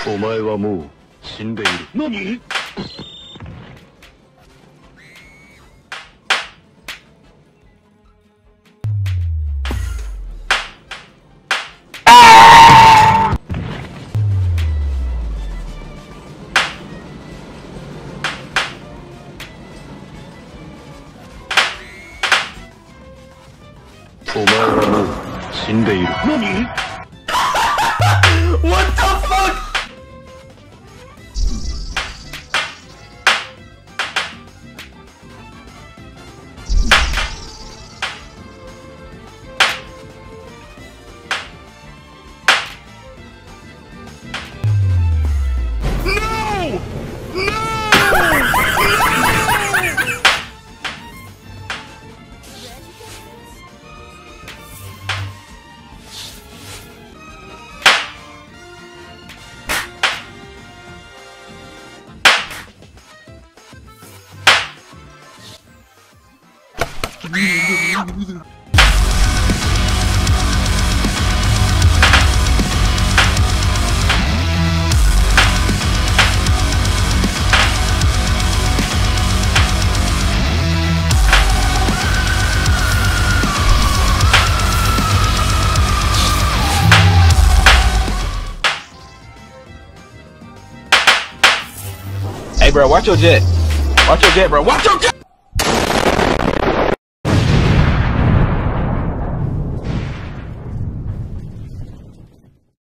お前はもう死んでいる。何？お前はもう死んでいる。何？ What the fuck? No! No! Hey bro, watch your jet. Watch your jet, bro. Watch your jet!